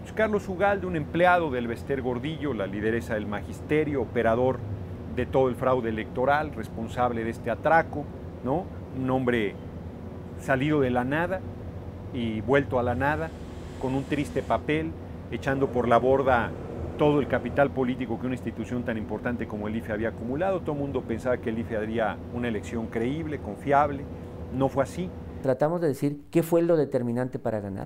Pues Carlos Ugalde, un empleado del Bester Gordillo, la lideresa del magisterio, operador de todo el fraude electoral, responsable de este atraco, ¿no? Un hombre salido de la nada y vuelto a la nada, con un triste papel, echando por la borda todo el capital político que una institución tan importante como el IFE había acumulado. Todo el mundo pensaba que el IFE haría una elección creíble, confiable. No fue así. Tratamos de decir qué fue lo determinante para ganar.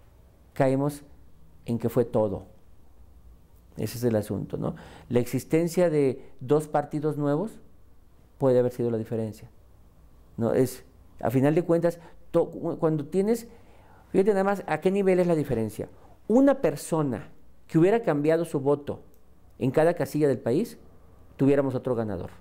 Caemos en que fue todo. Ese es el asunto, ¿no? La existencia de dos partidos nuevos puede haber sido la diferencia, ¿no? A final de cuentas, cuando tienes, fíjate nada más a qué nivel es la diferencia. Una persona que hubiera cambiado su voto en cada casilla del país, tuviéramos otro ganador.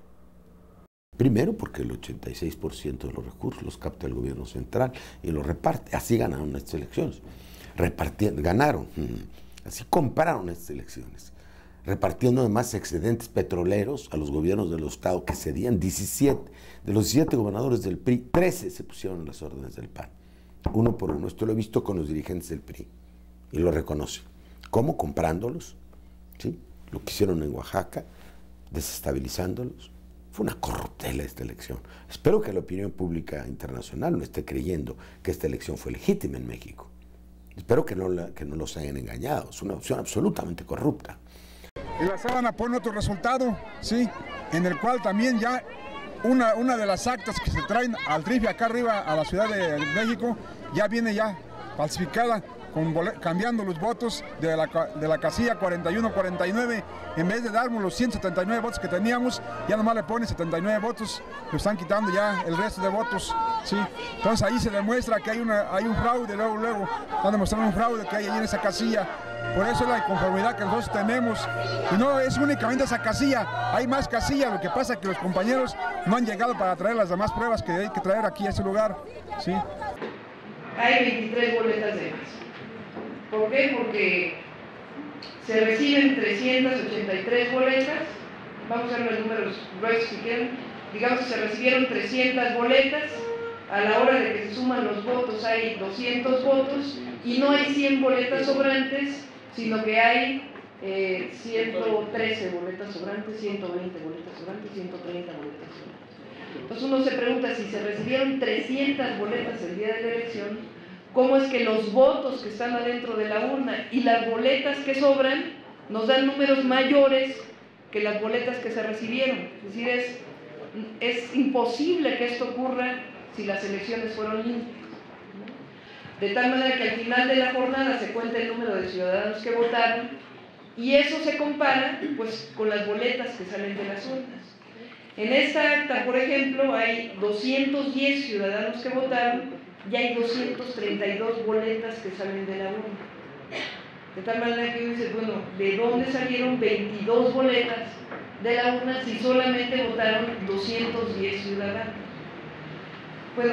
Primero porque el 86% de los recursos los capta el gobierno central y los reparte. Así ganaron estas elecciones. Ganaron, así compraron estas elecciones. Repartiendo además excedentes petroleros a los gobiernos de los estados que cedían. 17, de los 17 gobernadores del PRI, 13 se pusieron en las órdenes del PAN. Uno por uno. Esto lo he visto con los dirigentes del PRI y lo reconocen. ¿Cómo? Comprándolos, ¿sí? Lo que hicieron en Oaxaca, desestabilizándolos. Fue una corruptela esta elección. Espero que la opinión pública internacional no esté creyendo que esta elección fue legítima en México. Espero que no los hayan engañado. Es una opción absolutamente corrupta. Y la sábana pone otro resultado, ¿sí? En el cual también ya una de las actas que se traen al RIF acá arriba a la Ciudad de México ya viene ya falsificada, cambiando los votos de la casilla 41-49, en vez de darnos los 179 votos que teníamos, ya nomás le ponen 79 votos, lo están quitando ya el resto de votos, ¿sí? Entonces ahí se demuestra que hay un fraude, luego están demostrando un fraude que hay ahí en esa casilla. Por eso es la inconformidad que nosotros tenemos, y no es únicamente esa casilla, hay más casillas, lo que pasa es que los compañeros no han llegado para traer las demás pruebas que hay que traer aquí a ese lugar, ¿sí? Hay 23 boletas de más. ¿Por qué? Porque se reciben 383 boletas, vamos a ver los números gruesos si quieren, digamos que se recibieron 300 boletas, a la hora de que se suman los votos hay 200 votos y no hay 100 boletas sobrantes, sino que hay 113 boletas sobrantes, 120 boletas sobrantes, 130 boletas sobrantes. Entonces uno se pregunta, si se recibieron 300 boletas el día de la elección, cómo es que los votos que están adentro de la urna y las boletas que sobran nos dan números mayores que las boletas que se recibieron. Es decir, es imposible que esto ocurra si las elecciones fueron limpias, ¿no? De tal manera que al final de la jornada se cuenta el número de ciudadanos que votaron y eso se compara pues con las boletas que salen de las urnas. En esta acta, por ejemplo, hay 210 ciudadanos que votaron y hay 232 boletas que salen de la urna. De tal manera que uno dice, bueno, ¿de dónde salieron 22 boletas de la urna si solamente votaron 210 ciudadanos? Bueno,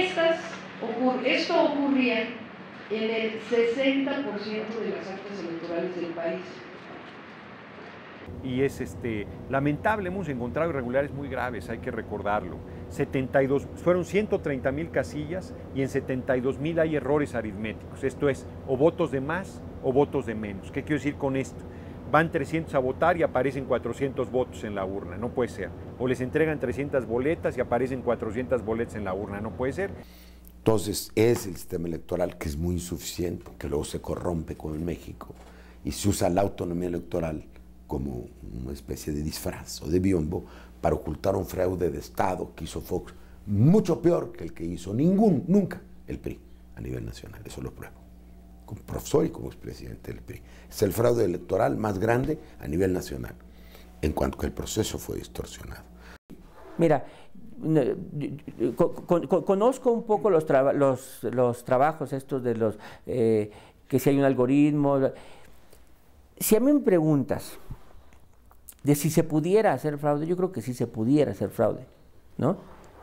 esto ocurría en el 60% de las actas electorales del país. Y es lamentable, hemos encontrado irregularidades muy graves, hay que recordarlo. Fueron 130,000 casillas y en 72,000 hay errores aritméticos. Esto es, o votos de más o votos de menos. ¿Qué quiero decir con esto? Van 300 a votar y aparecen 400 votos en la urna, no puede ser. O les entregan 300 boletas y aparecen 400 boletas en la urna, no puede ser. Entonces es el sistema electoral que es muy insuficiente, que luego se corrompe como en México y se usa la autonomía electoral como una especie de disfraz o de biombo para ocultar un fraude de Estado que hizo Fox, mucho peor que el que hizo nunca el PRI a nivel nacional. Eso lo pruebo, como profesor y como expresidente del PRI. Es el fraude electoral más grande a nivel nacional, en cuanto que el proceso fue distorsionado. Mira, conozco un poco los trabajos estos de los que si hay un algoritmo. Si a mí me preguntas de si se pudiera hacer fraude, yo creo que sí se pudiera hacer fraude, ¿no?